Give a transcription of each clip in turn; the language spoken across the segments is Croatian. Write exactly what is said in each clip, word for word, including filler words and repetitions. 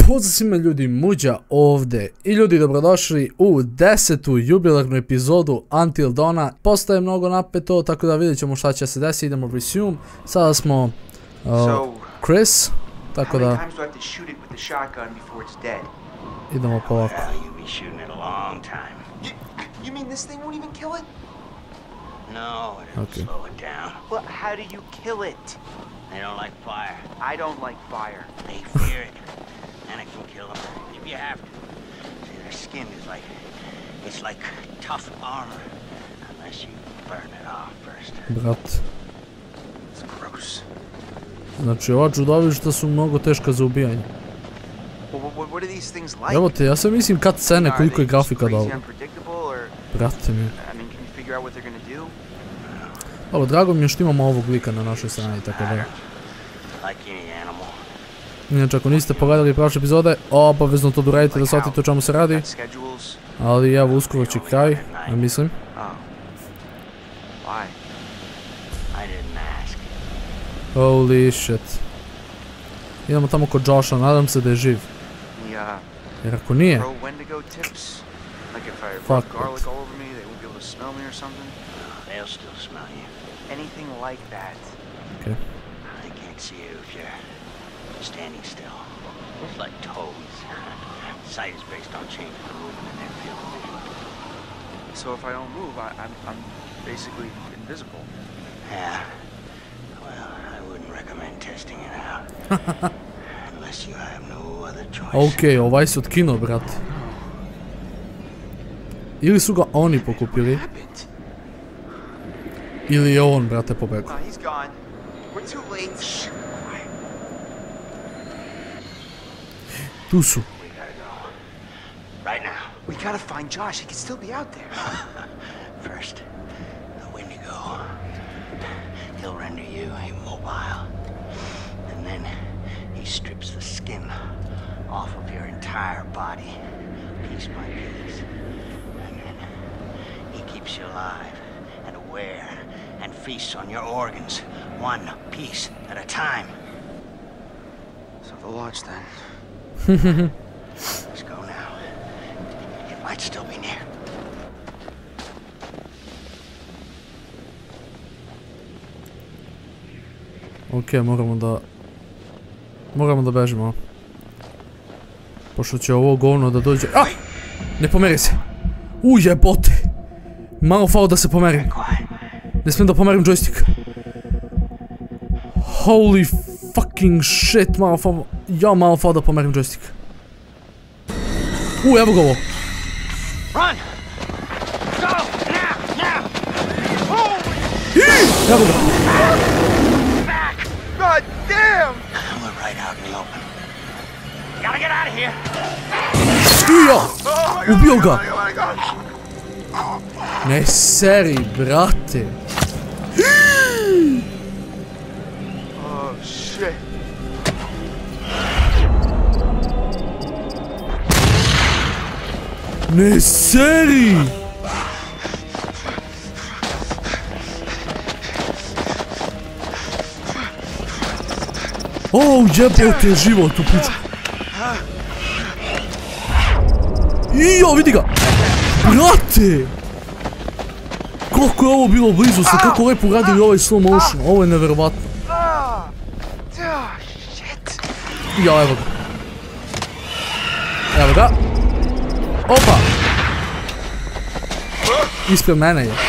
Pozdrav svima ljudi, Muđa ovdje i ljudi dobrodošli u desetu jubilarnu epizodu Until Dawna. Postaje mnogo napeto, tako da vidjet ćemo šta će se desiti, idemo resume. Sada smo uh, Chris, tako da idemo polako. You mean this thing won't even kill it? No, it'll Okay. slow it down. Well, how do you kill it? They don't like fire. I don't like fire. They fear it, and it can kill them if you have to. See, their skin is like, it's like tough armor, unless you burn it off first. Brat, It's gross. znači ova čudovišta su mnogo teška za ubijanje. Well, what, what are these things like? Evo te, ja sam mislim kad scene Are koliko je they grafika crazy dobro. unpredictable, or Brate mi. I mean, can you figure out what they're gonna do? Ovo, drago mi je što imamo ovog lika na našoj strani, tako da. Like any animal. Inače, ako niste pogledali prošle epizode, obavezno to doradite da shvatite o čemu se radi. Got schedules? Ali evo, uskoro će kraj, ja mislim. Oh. Why? I didn't ask. Holy shit. Idemo tamo kod Josha, nadam se da je živ. The, uh, Jer ako nije, pro Wendigo tips? Like if I rub Fuck garlic it. all over me, they won't be able to smell me or something? They'll still smell you. Anything like that. okay. They can't see you if you're standing still. It's like toads. Sight is based on changing the movement in their field of vision. So if I don't move, I, I'm, I'm basically invisible. Yeah. Well, I wouldn't recommend testing it out. Unless you have no other choice. Okej, ovaj se otkinuo, brate. Ili su ga oni pokupili, Happened? ili je on, brate, pobegao. Uh, he's gone. We're too late. Shh. Quiet. Tu su. We gotta go. Right now. We gotta find Josh. He could still be out there. First, the Wendigo. He'll render you immobile. And then he strips the skin off of your entire body, piece by piece. And then he keeps you alive and aware and feasts on your organs, one piece at a time. So the lodge then. Let's go now. It might still be near. Okej, moramo da... Moramo da bežimo. Pošto će ovo govno da dođe... A! Ne pomeri se! U jebote! Malo falo da se pomerim. Quiet. Ne smijem da pomerim joystick. Holy fucking shit, malo falo... Ja malo falo da pomerim joystick. U, evo ga ovo. Run! Go! Now! Now! Ih, evo ga. Back! God damn! We're right out in the open. Gotta get out of here! I ja! Oh my God! Ubio oh my ga! God, oh my God. Ne seri, brate. Oh shit! Ne seri! O, jebote, život u pičku. Ijo, vidi ga! Brate! Koliko je ovo bilo blizu se, kako lepo radili ovaj slow motion, ovo je neverovatno. Ah! Oh shit! Ja, evo ga. Evo ga. Opa! Ispred mene je.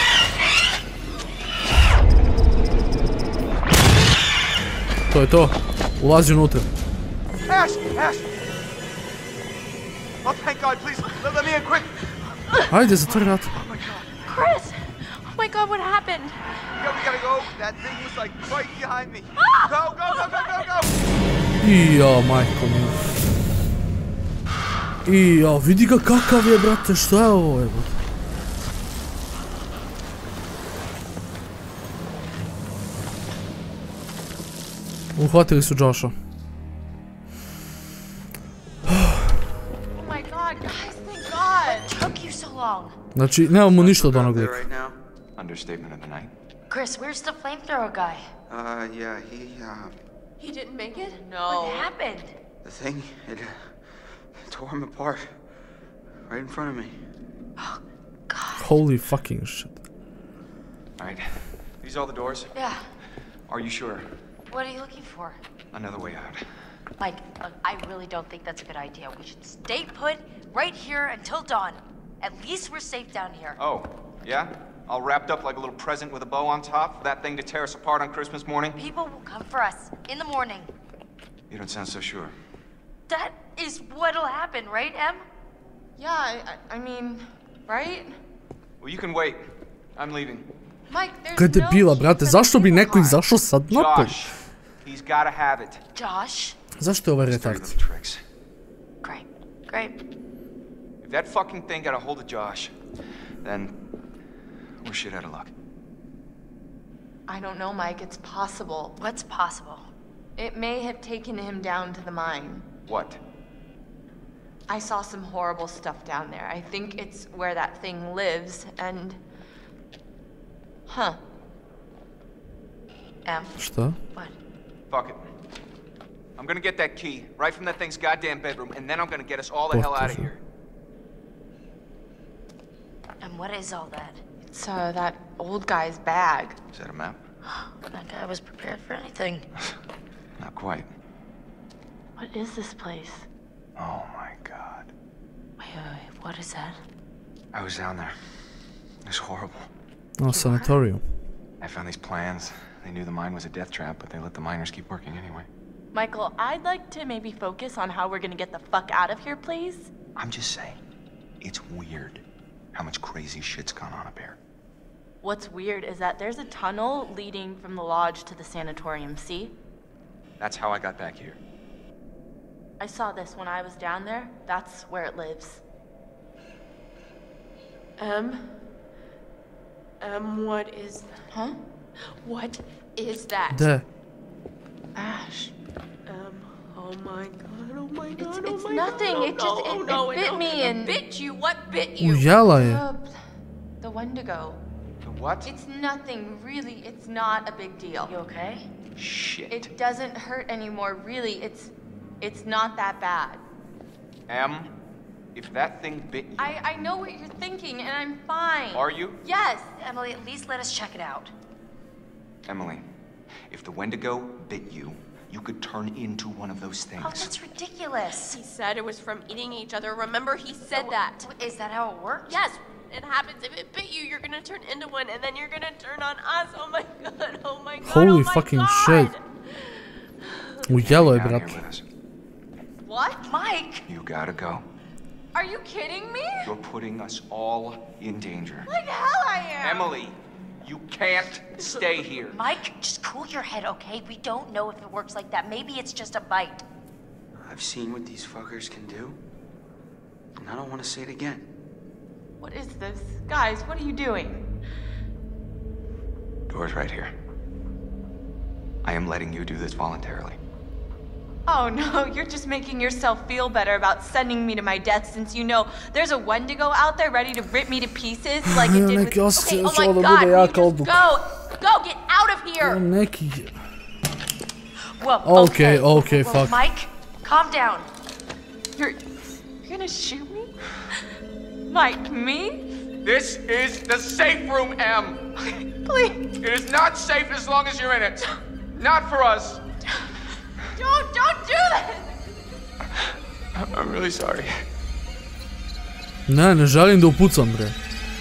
To je to. Ulazi unutra. Ash! Ash! Oh, thank God! Please let, let me in quick! Ajde, zatvori vrat. Oh my God! Chris! Oh my God, what happened? Yeah, we gotta go. That thing was like right behind me. Go, go, go, go, go, go! Ija, majko mi. Ija, vidi ga kakav je, brate, šta je ovo, evo. Uhvatili su Josha. Oh my God, guys, thank God! What took you so long? Znači, nemamo ništa od onog There lika. right now. Understatement of the night. Chris, where's the flamethrower guy? Uh, yeah, he, uh, He didn't make it? What No. happened? the The thing, it tore him apart. Right in front of me. Oh, God. Holy fucking shit. Alright. These all the doors? Yeah. Are you sure? What are you looking for? Another way out. Mike, look, I really don't think that's a good idea. We should stay put right here until dawn. At least we're safe down here. Oh, yeah? All wrapped up like a little present with a bow on top for that thing to tear us apart on Christmas morning? People will come for us in the morning. You don't sound so sure. That is what'll happen, right, Em? Yeah, I, I I mean, right? Well, you can wait. I'm leaving. Mike, there's Kaj no debila, key brate, for the zašto bi cable neko car. izašao sad napolje? Josh, he's gotta have it. Josh? Zašto je ovaj Dirty retard? little tricks. Great, great. If that fucking thing got a hold of Josh, then we're shit out of luck. I don't know, Mike. It's possible. What's possible? It may have taken him down to the mine. What? I saw some horrible stuff down there. I think it's where that thing lives, and... Huh. Em? Šta? What? Fuck it. I'm gonna get that key right from that thing's goddamn bedroom, and then I'm gonna get us all the hell out of here. And what is all that? It's, uh, that old guy's bag. Is that a map? That guy was prepared for anything. Not quite. What is this place? Oh my god. Wait, wait, wait. What is that? I was down there. It was horrible. O, sanatorium. I found these plans. They knew the mine was a death trap, but they let the miners keep working anyway. Michael, I'd like to maybe focus on how we're gonna get the fuck out of here, please. I'm just saying, it's weird how much crazy shit's gone on up here. What's weird is that there's a tunnel leading from the lodge to the sanatorium, see? That's how I got back here. I saw this when I was down there. That's where it lives. Um. Um, what is... Huh? What is that? De. Ash. Um, oh my god, oh my It's, god, oh it's my nothing. god. It just, it, oh no, it bit no, me it and... bit you? What bit you? Ujela je. Uh, the Wendigo. The what? It's nothing, really. It's not a big deal. You okay? Shit. It doesn't hurt anymore, really. It's, it's not that bad. Em, if that thing bit you, I, I know what you're thinking, and I'm fine. are you? Yes. Emily, at least let us check it out. Emily, if the Wendigo bit you, you could turn into one of those things. Oh, that's ridiculous. He said it was from eating each other. Remember, he said that. Is that how it works? Yes, it happens. If it bit you, you're gonna turn into one, and then you're gonna turn on us. Oh my god, oh my god, Holy oh my fucking god. shit. Ujelo je, Down here brate. with us. What? Mike! You gotta go. Are you kidding me? You're putting us all in danger. Like hell I am. Emily, you can't stay here. Mike, just cool your head, okay? We don't know if it works like that. Maybe it's just a bite. I've seen what these fuckers can do, and I don't want to say it again. What is this? Guys, what are you doing? Door's right here. I am letting you do this voluntarily. Oh no, you're just making yourself feel better about sending me to my death since you know there's a Wendigo out there ready to rip me to pieces like it did with... Neki osjećaj Okay, da oh my će ovo da god, bude will you jaka just odluka. go! Go, get out of here! Neki... Whoa, Okay, okay, Whoa, fuck. Mike, calm down. You're... You're gonna shoot me? Like me? This is the safe room, Em. Please, It is not safe as long as you're in it. Not for us. don't, don't do this! I'm really sorry. Ne, ne želim da upucam, bre.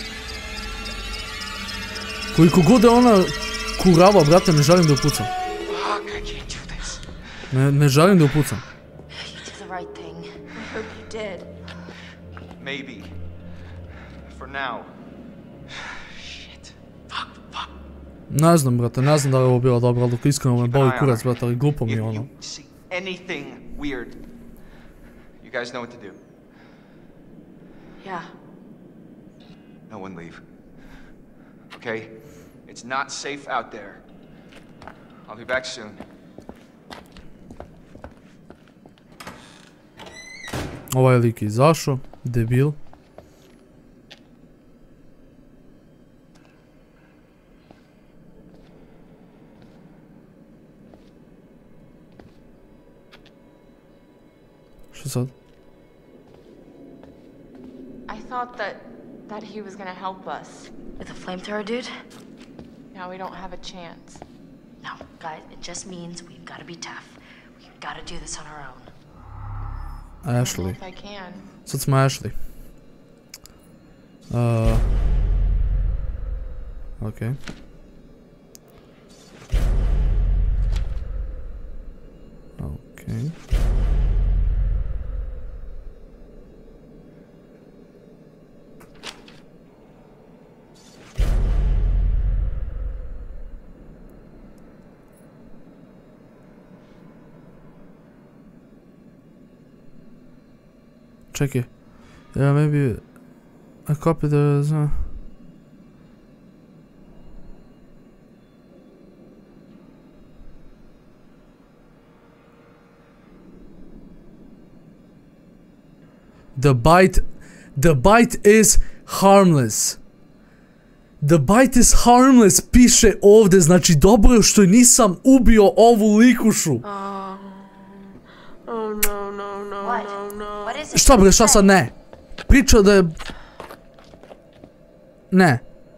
Koliko god je ona kurava, brate, ne želim da upucam. Fuck, I can't do this. Ne, ne želim da upucam. You did the right thing. I hope you did. Maybe. For now. Shit. Fuck, fuck. Ne znam, brate, ne znam da li je ovo bila dobra odluka. Iskreno me boli kurac, brate, ali glupo mi If je ono. you see anything weird, you guys know what to do. Yeah. No one leave. Okay? It's not safe out there. I'll be back soon. Ovaj lik je izašao, debil. Što sad? I thought that that he was gonna help us. With a flamethrower, dude? Now we don't have a chance. No, guys, it just means we've got to be tough. We've got to do this on our own. Ashley. If I can. Sad smo Ashley. Uh, okay. Okay. Čekaj. Yeah, maybe I copied the... Uh, the bite... The bite is harmless. The bite is harmless, piše ovdje, znači dobro je što nisam ubio ovu likušu. Oh, oh no, no, no, What? no, no. What is it? Šta bre, šta sad ne? Priča da je... Ne.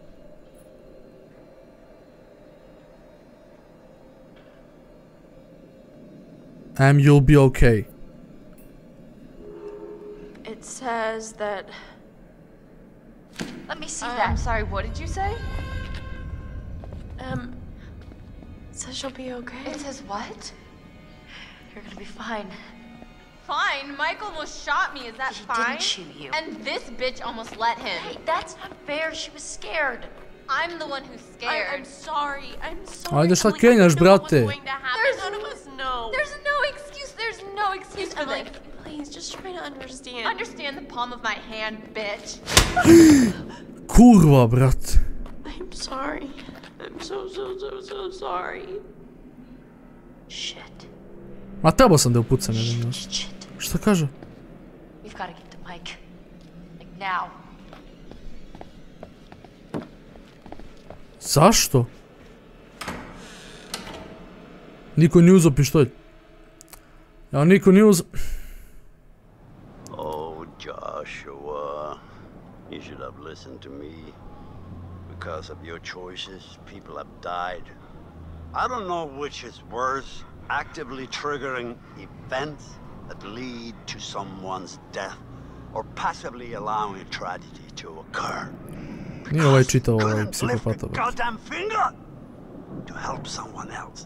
Em, you'll be okay. It says that. Let me see Uh, that. I'm sorry, what did you say? Um. It says she'll be okay. It says what? You're gonna be fine. Fine, Mike almost shot me, is that He fine? didn't shoot you. And this bitch almost let him. Hey, that's not fair. She was scared. I'm the one who's I, scared. I'm sorry. I'm sorry. Ajde, šta Emily, I kenjaš, know what was brate? going to happen. There's None of us know. There's no excuse, there's no excuse for Emily, this. please, just try to understand. Understand the palm of my hand, bitch. Kurva, brat. I'm sorry. I'm so, so, so, so sorry. Shit. Ma trebao sam da upucam jedan nas. Shit. Šta kaže? We've got to get to Mike. Like now. Zašto? Niko nije uzeo pištolj. Ja, niko nije uzeo... Oh, Joshua, you should have listened to me. Because of your choices, people have died. I don't know which is worse, actively triggering events that lead to someone's death, or passively allowing a tragedy to occur. Nije ovaj čitao ovaj Couldn't lift psihopata, a brat. goddamn finger to help someone else.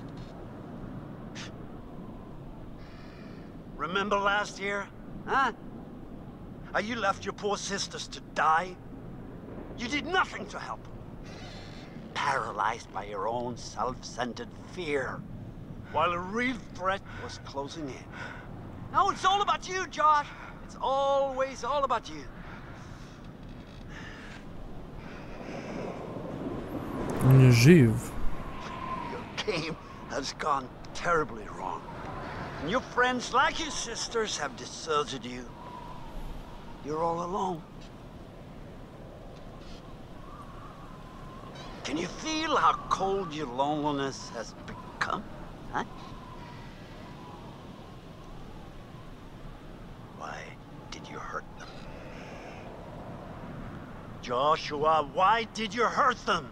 Remember last year, huh? How you left your poor sisters to die? You did nothing to help them. Paralyzed by your own self-centered fear, while a real threat was closing in. Now it's all about you, Josh. It's always all about you. On je živ. Your game has gone terribly wrong. And your friends, like your sisters, have deserted you. You're all alone. Can you feel how cold your loneliness has become? Huh? Why did you hurt them? Joshua, why did you hurt them?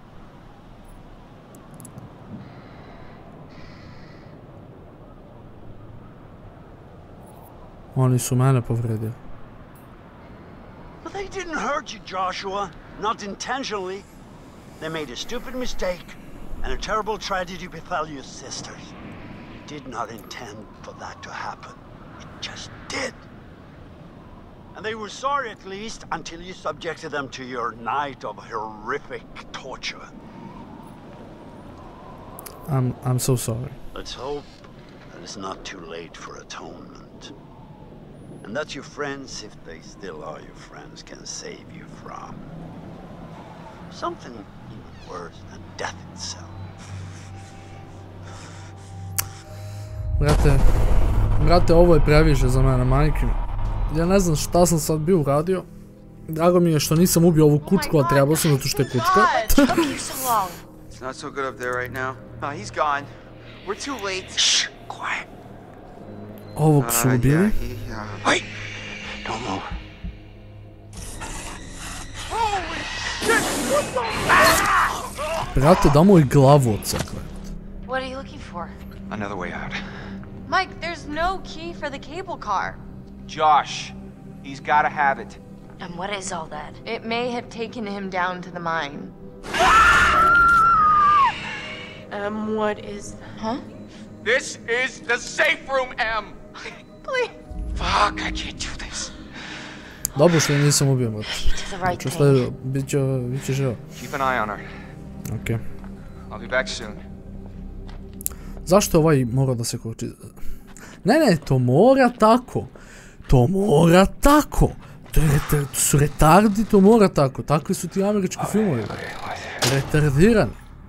Oni su mene povredili. But they didn't hurt you, Joshua. Not intentionally. They made a stupid mistake, and a terrible tragedy befell your sisters. You did not intend for that to happen. It just did. And they were sorry, at least, until you subjected them to your night of horrific torture. I'm, I'm so sorry. Let's hope that it's not too late for atonement. And that your friends, if they still are your friends, can save you from something even worse than death itself. Brate, brate, ovo je previše za mene, majke. Ja ne znam šta sam sad bio uradio. Drago mi je što nisam ubio ovu kučku, a trebao sam zato što je kučka. It's not so good up there right now. No, he's gone. We're too late. Shh, quiet. Ovog su Uh, ubili. yeah, he, uh, Brate, da mu i glavu odsekle. What are you looking for? Another way out. Mike, there's no key for the cable car. Josh, he's gotta have it. And what is all that? It may have taken him down to the mine. Um, what is... Huh? This is the safe room, Em! Please. Fuck, I can't do this. Dobro što je nisam ubio, brate. You did the right Čo thing. sledio, bit će, bit će živo. Keep an eye on her. Okej. I'll be back soon. Zašto ovaj mora da se koči? Ne, ne, to mora tako. To mora tako. To, je retar, to su retardi, to mora tako. Takvi su ti američki filmovi. Retardirani.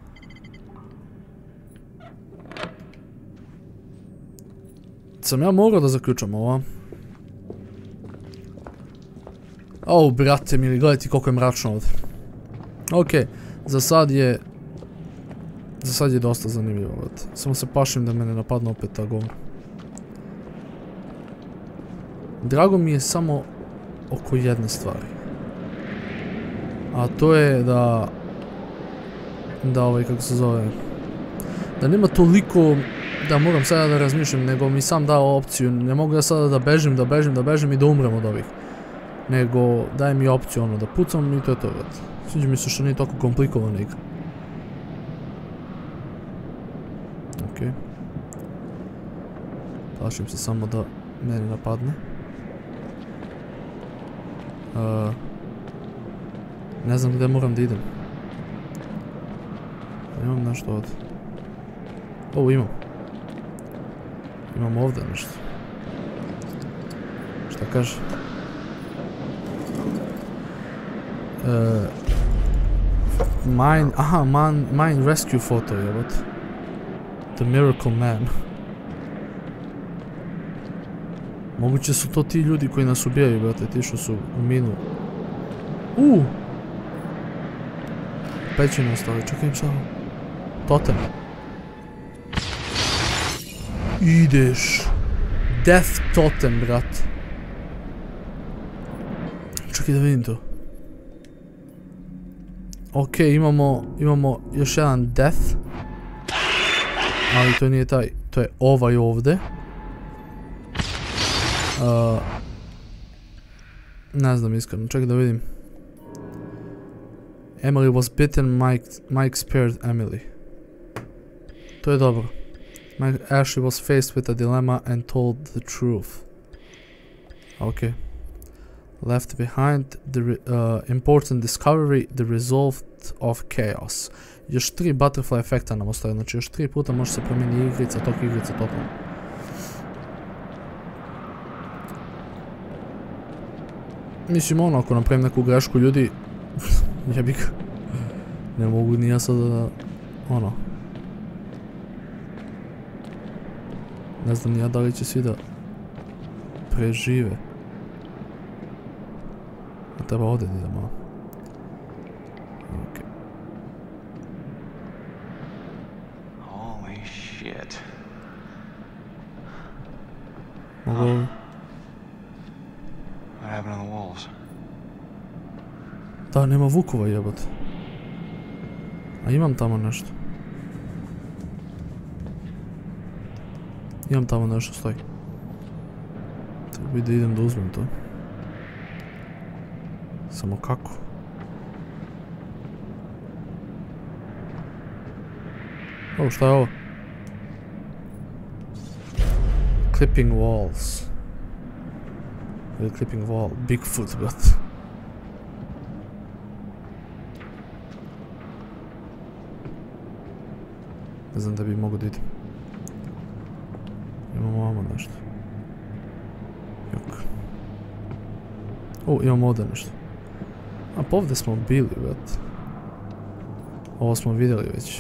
Sam ja morao da zaključam ovo. O, brate mili, gledajte koliko je mračno ovdje. Okej, za sad je... Za sad je dosta zanimljivo, brate. Samo se pašim da me ne napadne opet ta govna. Drago mi je samo oko jedne stvari. A to je da... Da ovaj, kako se zove... Da nema toliko... Da moram sada da razmišljam, nego mi sam dao opciju. Ne mogu ja sada da bežim, da bežim, da bežim i da umrem od ovih. Nego daj mi opciju ono da pucam i to je to, brate. Sviđa mi se što nije toliko komplikovana igra. Okej. Plašim se samo da mene napadne. Uh, ne znam gdje moram da idem. Imam nešto ovdje. O, imam. Imam ovdje nešto. Šta kaže? Uh, mine, aha, man, mine rescue photo je, what? The Miracle Man. Moguće su to ti ljudi koji nas ubijaju, brate, ti što su u minu. Uuu! Pećine ostali, čekaj im samo. Totem. Ideš. Death Totem, brate. Čekaj da vidim to. Ok, imamo, imamo još jedan Death. Ali to nije taj, to je ovaj ovdje. Uh, ne znam iskreno, čekaj da vidim. Emily was bitten, Mike, Mike spared Emily. To je dobro. Ashley was faced with a dilemma and told the truth. Okay. Left behind the uh, important discovery, the result of chaos. Još tri butterfly efekta nam ostaje, znači još tri puta može se promijeniti igrica, tok igrica, totalno. Mislim ono, ako napravim neku grešku ljudi, jebik. Ne mogu ni ja sada da, ono. Ne znam ni ja da li će svi da prežive. A treba ovdje da idemo. Ok. Holy shit. Mogu ovdje? What happened on the walls? Da, nema vukova jebate. A imam tamo nešto. Imam tamo nešto stoji. Treba bi da idem da uzmem to. Samo kako? O, šta je ovo? Clipping walls. Ili clipping wall. Bigfoot, brat. Ne znam da bi mogo da idem. Imamo ovamo nešto. Jok. O, imamo ovdje nešto. A pa ovdje smo bili, brat. Ovo smo vidjeli već.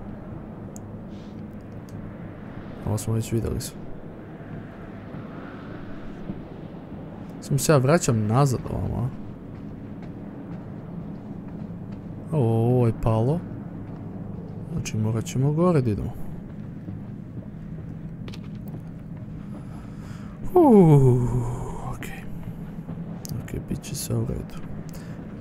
Ovo smo već vidjeli sve. Samo se ja vraćam nazad ovamo, a? Ovo, ovo je palo. Znači morat ćemo gore da idemo. Uuuu, okej. Okej, bit će sve u redu.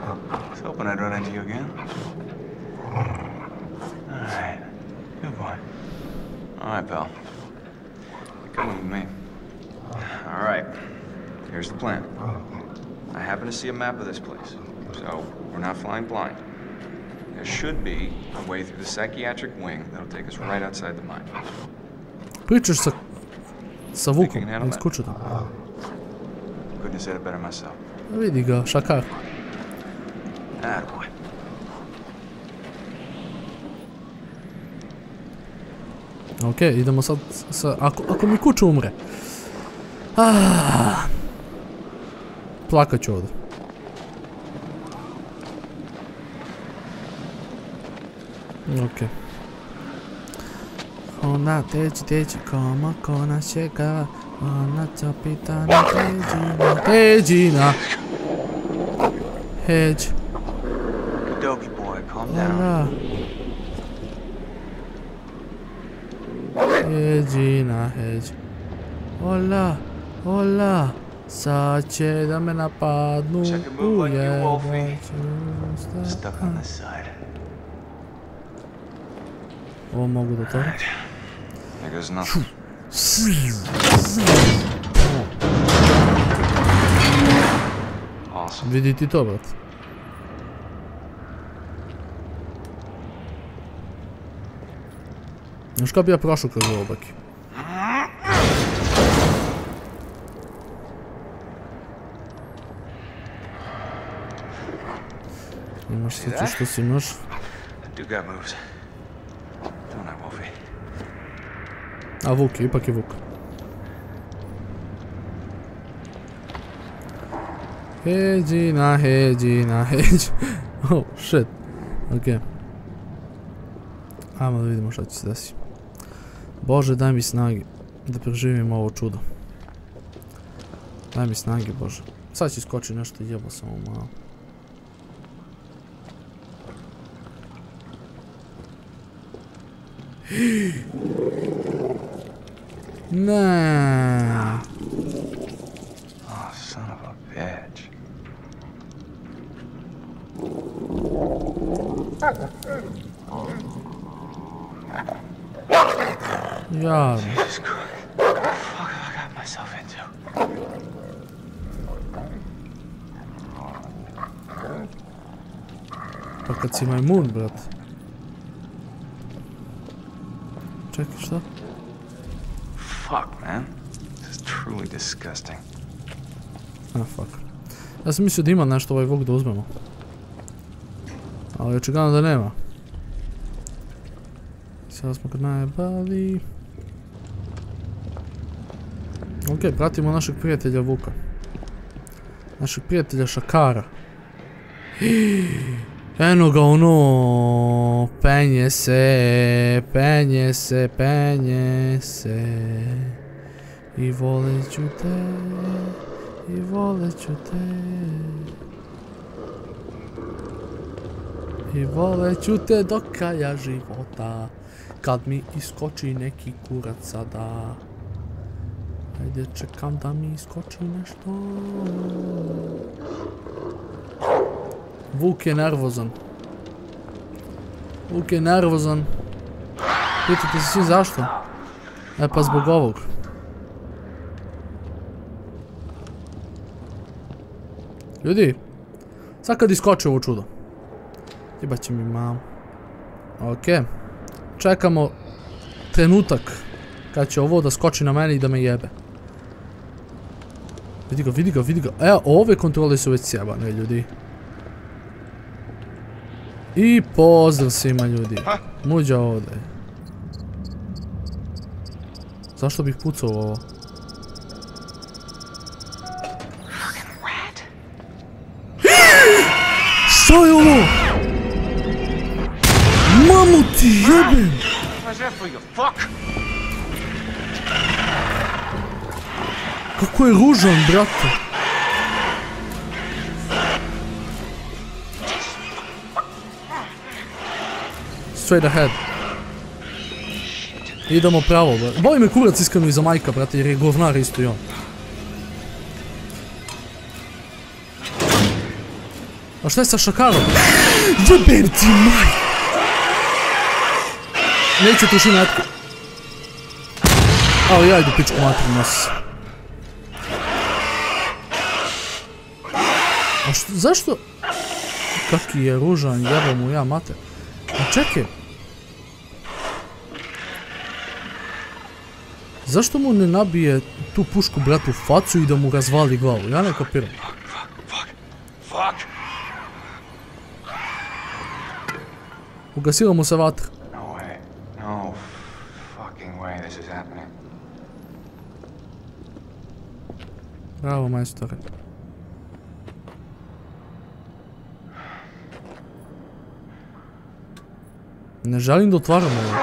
was hoping I'd run into you again. All right. Good boy. All right, pal. You're coming with me. All right. Here's the plan. I happen to see a map of this place, so we're not flying blind. There should be a way through the psychiatric wing that'll take us right outside the mine. Pričaš sa... sa Vukom, iz kućeta. Couldn't have said it better myself. Vidi ga, šakar. Attaboy. Ok, idemo sad sa... Ako, ako mi kuća umre. Ah, plakat ću ovdje. Ok. Ona teđi, teđi, koma, kona šega. Ona capitana, teđina, teđina. Heđ. Dogi boy, calm down. Ola. Heđina, heđ. Ola, ola. Sad će da me napadnu. Check a move like you, Wolfie. Ujeba. Stuck on this side. Ovo mogu do toga. There goes nothing. Awesome. Vidi ti to, brat. Znaš kao bi ja prošao kroz ovo, baki? Imaš sve to što si imaš. Do got moves. Don't I, Wolfie? A Vuk je, ipak je Vuk. Heđina, heđina, heđ. Oh, shit. Okej. Ajmo da vidimo šta će se desiti. Bože, daj mi snage da preživim ovo čudo. Daj mi snage, Bože. Sad će skoči nešto, jebo samo malo. Ne. Oh, son of a bitch. Ja. Jesus Christ. What the fuck have I got myself into? Pa kad si majmun, brat. Čekaj, šta? Fuck, man. This is truly disgusting. Ah, fuck. Ja sam mislio da ima nešto ovaj Vuk da uzmemo. Ali očigledno da nema. Sada smo kod najbali. Ok, pratimo našeg prijatelja Vuka. Našeg prijatelja Šakara. Eno ga ono, penje se, penje se, penje se. I volet ću te, i volet ću te. I volet ću te do kraja života. Kad mi iskoči neki kurac sada. Ajde, čekam da mi iskoči nešto. Vuk je nervozan. Vuk je nervozan. Pitate se svi zašto? E pa zbog ovog. Ljudi, sad kad iskoči ovo čudo. Jebat će mi mam. Ok. Čekamo trenutak kad će ovo da skoči na mene i da me jebe. Vidi ga, vidi ga, vidi ga. Evo, ove kontrole su već sjebane, ljudi. I pozdrav svima, ljudi. Muđa ovdje. Zašto bih pucao ovo? Šta je ovo? Mamu ti jebem! Kako je ružan, brate. Straight ahead. Idemo pravo, brate. Boli me kurac iskreno iza majka, brate, jer je govnar isto i on. A šta je sa šakarom? Jebem ti maj! Neću tuši metku. Ali ja idu pičku matru nosi. A što, zašto? Kaki je ružan, jebam mu ja mater. A čekaj. Zašto mu ne nabije tu pušku bratu u facu i da mu razvali glavu? Ja ne kapiram. Ugasila mu se vatra. No way. No fucking way this is happening. Bravo, majstore. Ne želim da otvaram ovo.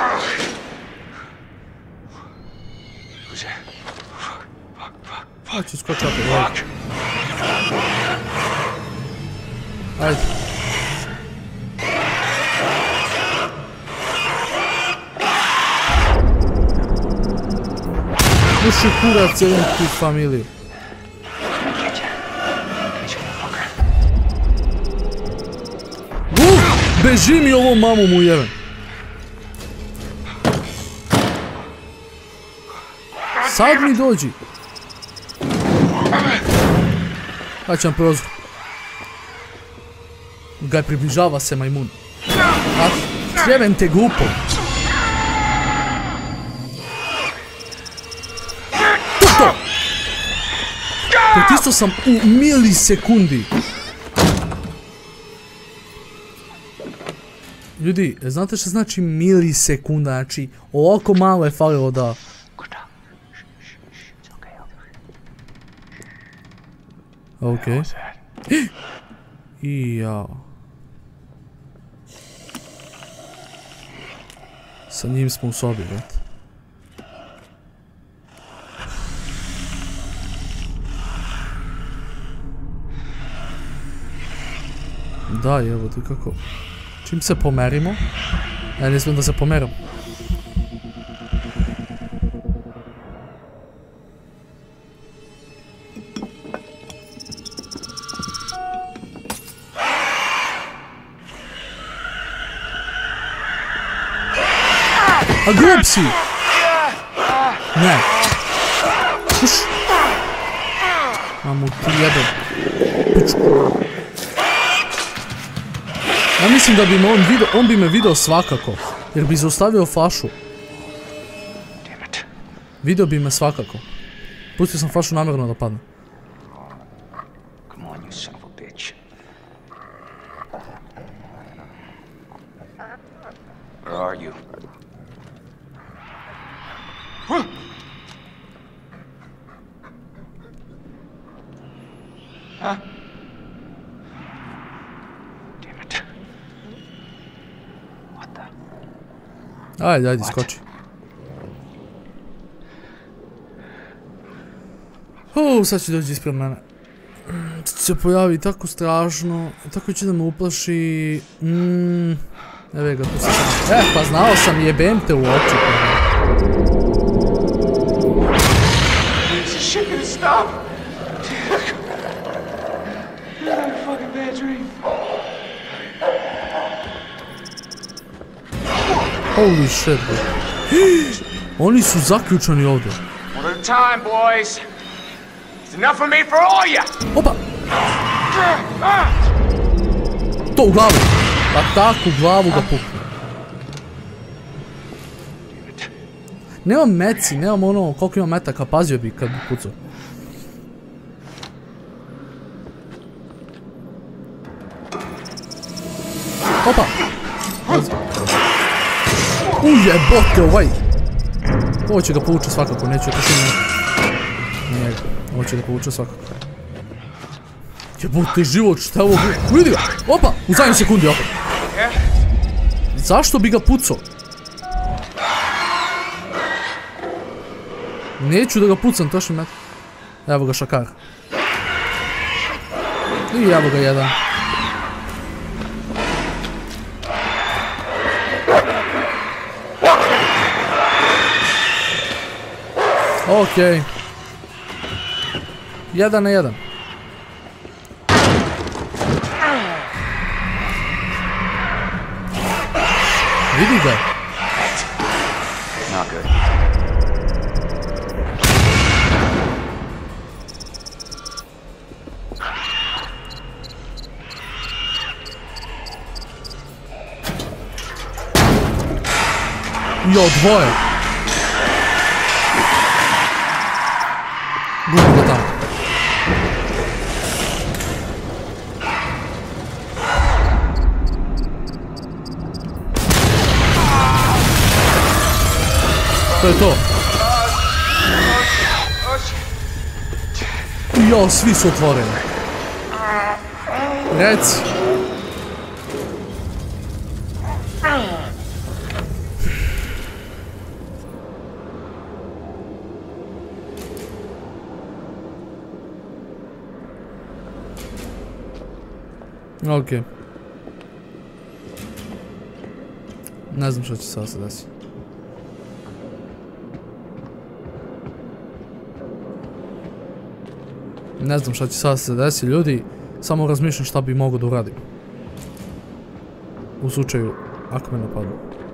Ja ću skočati, gledaj. Ajde. Uši kurac jedan tu familiju. Uf! Beži mi ovo mamu mu jevem. Sad mi dođi. Haćam prozor. Gaj, približava se majmun. A trebam te glupo. To! Pritisao sam u milisekundi. Ljudi, znate što znači milisekunda? Znači, ovako malo je falilo da... Okej. I jao. Sa njim smo u sobi, vrat. Da, evo ti kako. Čim se pomerimo. Ja ne smijem da se pomeram. A grub si! Ne. Uš! Mamu ti jebem. Pičku. Ja mislim da bi me on vidio, on bi me vidio svakako. Jer bi zaustavio flašu. Vidio bi me svakako. Pustio sam flašu namjerno da padne. Where are you? Huh? Damn it. What the? Ajde, ajde, skoči. Uuu, sad će doći ispred mene. Sad se pojavi tako strašno, tako će da me uplaši. Mmm, evo ga, tu sam. Eh, pa znao sam, jebem te u oči. Shit gonna stop. What a fucking bad dream. Holy shit, bro. Oni su zaključani ovdje. One at a time, boys. It's enough of me for all ya. Opa! To u glavu. Pa tako u glavu ga pukne. Nemam meci, nemam ono koliko imam metaka, pazio bi kad bi pucao. Opa! Ujebote ovaj! Ovo će ga povuče svakako, neću otići na njega. Ovo će ga povuče svakako. Jebote život, šta je ovo? Vidi ga! Opa! U zadnjoj sekundi opet. Zašto bi ga pucao? Neću da ga pucam, točno met. Evo ga šakar. I evo ga jedan. Okej. Jedan na jedan. Vidi ga. Not good. Jo, dvoje. Gledam ga tamo. To je to. Jo, svi su otvoreni. Reci. Ok. Ne znam što će sada se desiti. Ne znam šta će sada se desiti, ljudi. Samo razmišljam šta bi mogao da uradim. U slučaju, ako me napadnu.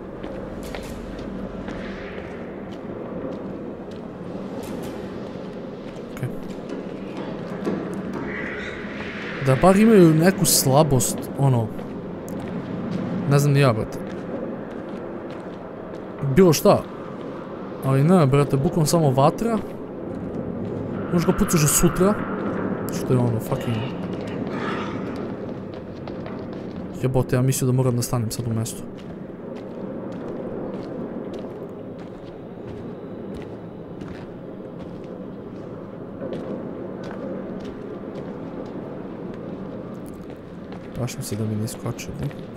Ok. Da bar imaju neku slabost, ono... Ne znam ni ja, brate. Bilo šta. Ali ne, brate, bukvalno samo vatra. Možda ga pucaš sutra. Što je ono, fucking... Jebote, ja mislio da moram da stanem sad u mjestu. Prašam se da mi ne iskoče.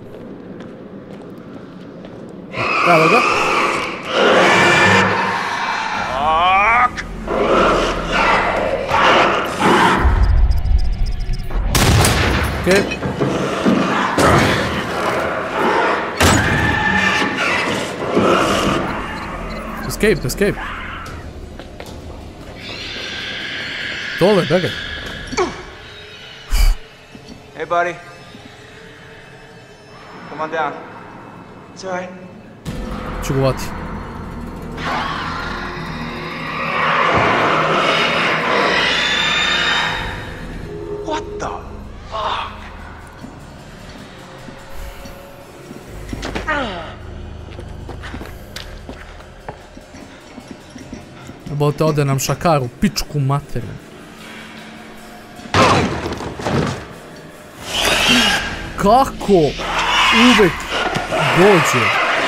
Evo ga. Okej. Escape, escape. Dole, begaj. Hey, buddy. Come on down. It's all right. Ću ga vati. What the fuck? Jebote, ode nam šakaru, pičku materiju. Kako uvek dođe?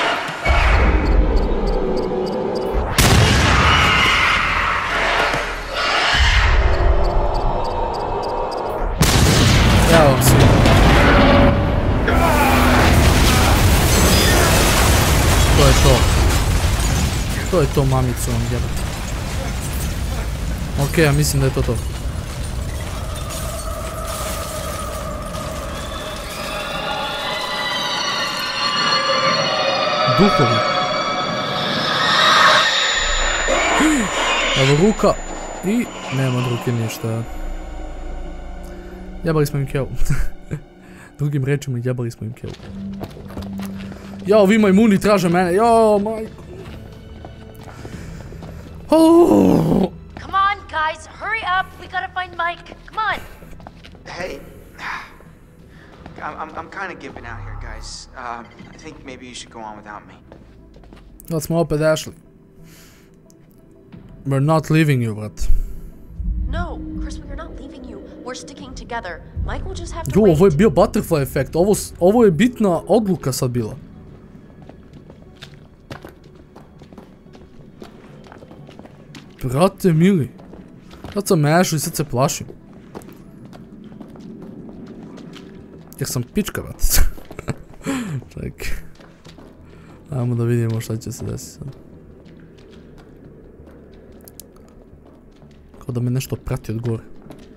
Evo vam svi. To je to. To je to, mamicu vam jebate. Ok, ja mislim da je to to. Duhovi. Evo ruka. I nema od ruke ništa. Jebali smo im kevu. Drugim rečima, jebali smo im kevu. Jao, vi majmuni traže mene. Jao, majko. Oh. Come on, guys, hurry up. We gotta find Mike. Come on. Hey, I'm, I'm, I'm kind of giving out here, guys. Uh, I think maybe you should go on without me. Sad smo opet Ashley. We're not leaving you, brat. No, Chris, we're not leaving you. We're sticking together. Mike will just have to Jo, wait. ovo je bio butterfly efekt. Ovo, ovo je bitna odluka sad bila. Brate mili. Sad sam Ashley, sad se plašim. Jer sam pička, brate. Čekaj. Ajmo da vidimo šta će se desiti sad. Kao da me nešto prati od gore.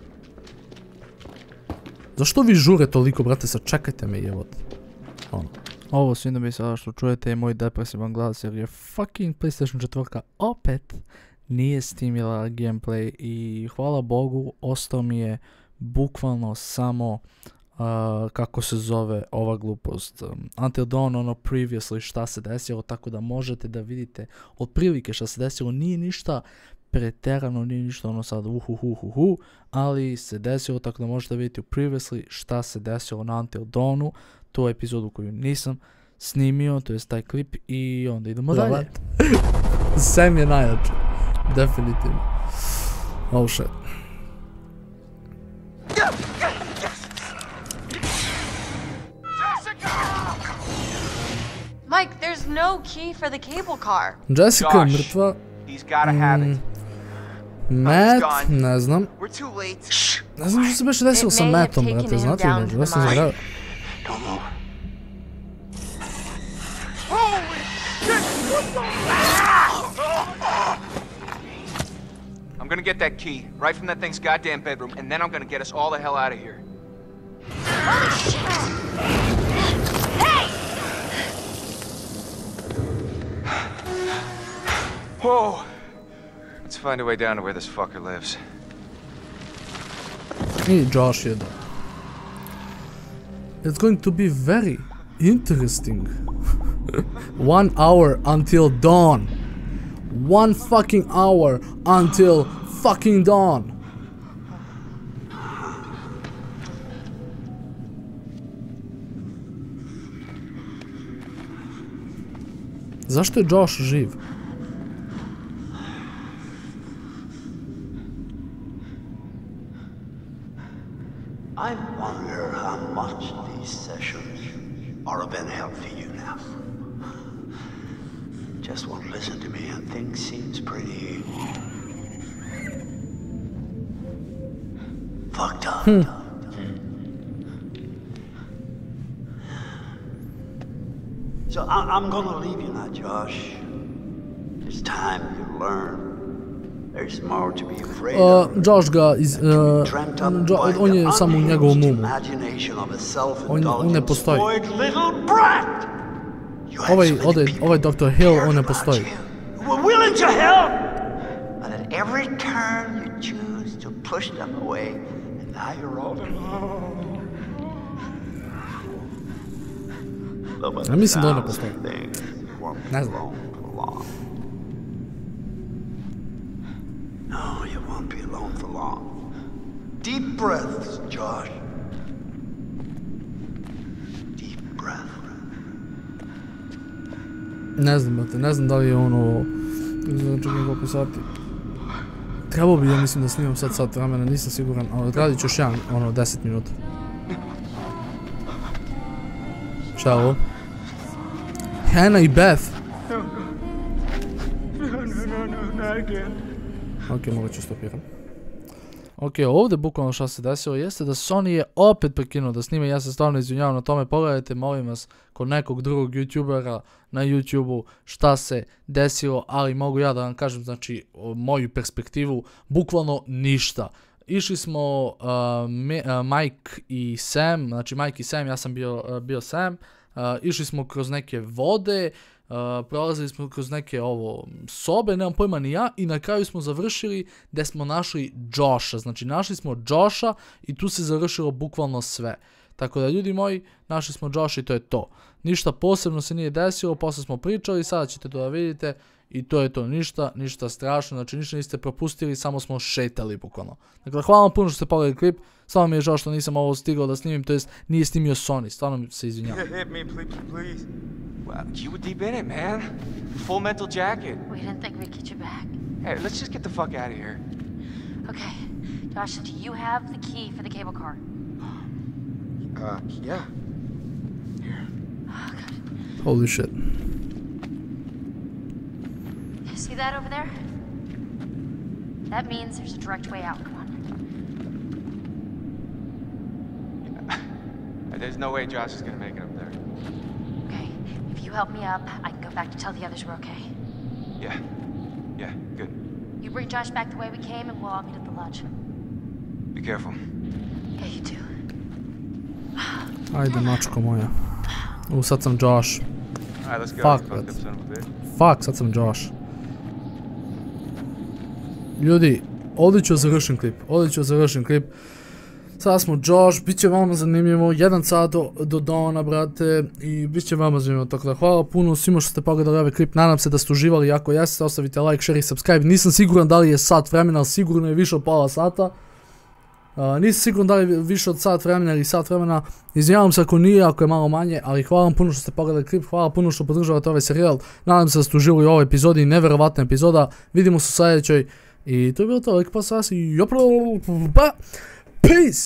Zašto vi žure toliko, brate, sad čekajte me, jebote. Ono. Ovo svima bi sada što čujete je moj depresivan glas jer je fucking PlayStation četiri opet nije snimila gameplay i hvala Bogu ostao mi je bukvalno samo uh, kako se zove ova glupost, um, Until Dawn, ono previously šta se desilo, tako da možete da vidite otprilike šta se desilo. Nije ništa preterano, nije ništa ono sad uhuhuhuhu, ali se desilo, tako da možete vidjeti u previously šta se desilo na Until Dawnu, tu epizodu koju nisam snimio, to je taj klip, i onda idemo Zavat. dalje. Sam je najjači, definitivno. Oh shit. Mike, there's no key for the cable car. Jessica je Josh. mrtva. He's gotta have it. Matt, ne znam. We're too late. Ne znam što se baš desilo It sa may have Mattom, taken brate, him znate li down nešto? to Ja the sam mine. zagrao. Don't move. I'm gonna get that key right from that thing's goddamn bedroom, and then I'm gonna get us all the hell out of here. Whoa! Let's find a way down to where this fucker lives. I Josh je da. It's going to be very interesting. One hour until dawn. One fucking hour until fucking dawn. Zašto je Josh živ? I wonder how much these sessions are of any help to you now. Just won't listen to me, and things seems pretty fucked up. So I- I'm gonna leave you now, Josh. It's time you learn. There's more to be afraid Uh, of. Josh ga iz... Uh, Dreamt up Jo- by on je the samo u njegovom unhinged umu. imagination of a On- self-indulgent, on ne postoji. spoiled little brat. You had Ovaj, so many ovaj, people ovaj doktor Hill, cared on ne about postoji. you, who were willing to help, but at every turn you choose to push them away, and now you're all alone. But Ja mislim da on ne sounds postoji. of things, you won't be Ne znam. alone for long. No, you won't be alone for long. Deep breaths, Josh. Deep breath. Ne znam, brate, ne znam da li je ono... Znači, koliko sati. Trebao bi, ja mislim da snimam sad sat vremena, nisam siguran, ali odradit ću još jedan, ono, deset minuta. Šta je ovo? Hannah i Beth. Ok, mogu ću stopiram. Ok, ovdje bukvalno šta se desilo jeste da Sony je opet prekinuo da snima, ja se stvarno izvinjavam na tome, pogledajte molim vas kod nekog drugog youtubera na YouTubeu šta se desilo, ali mogu ja da vam kažem, znači, o moju perspektivu, bukvalno ništa. Išli smo uh, me, uh, Mike i Sam, znači Mike i Sam, ja sam bio, uh, bio Sam, uh, išli smo kroz neke vode, Uh, prolazili smo kroz neke ovo sobe, nemam pojma ni ja, i na kraju smo završili gdje smo našli Josha, znači našli smo Josha i tu se završilo bukvalno sve. Tako da, ljudi moji, našli smo Josha i to je to. Ništa posebno se nije desilo, posle smo pričali, sada ćete to da vidite i to je to, ništa, ništa strašno, znači ništa niste propustili, samo smo šetali bukvalno. Dakle, hvala vam puno što ste pogledali klip, stvarno mi je žao što nisam ovo stigao da snimim, to jest nije snimio Sony, stvarno se izvinjavam. Hit me, please, please. Well, you were deep in it, man. Full mental jacket. We didn't think we'd get you back. Hey, let's just get the fuck out of here. Okay, Josh, do you have the key for the cable car? Uh, yeah. Oh, God. Holy shit. You see that over there? That means there's a direct way out. Come on. There's no way Josh is gonna make it up there. Okay, if you help me up, I can go back to tell the others we're okay. Yeah. Yeah, good. You bring Josh back the way we came, and we'll all meet at the lodge. Be careful. Yeah, you too. Ajde, mačko moja. U, sad sam Josh. Alright, let's go. Fuck, you fucked brate. up son of a bitch. Fuck, sad sam Josh. Ljudi, ovdje ću završim klip. Ovdje ću završim klip. Sada smo Josh, bit će vama zanimljivo, jedan sat do, do dona, brate, i bit će vama zanimljivo, tako da hvala puno svima što ste pogledali ovaj klip, nadam se da ste uživali, ako jeste, ostavite like, share i subscribe, nisam siguran da li je sat vremena, ali sigurno je više od pola sata, uh, nisam siguran da li je više od sat vremena ili sat vremena, izvinjavam se ako nije, ako je malo manje, ali hvala vam puno što ste pogledali klip, hvala puno što podržavate ovaj serijal, nadam se da ste uživali u ovoj epizodi, neverovatna epizoda, vidimo se u sljedećoj, i to je bilo to, like, pa sas i jopro, pa, peace!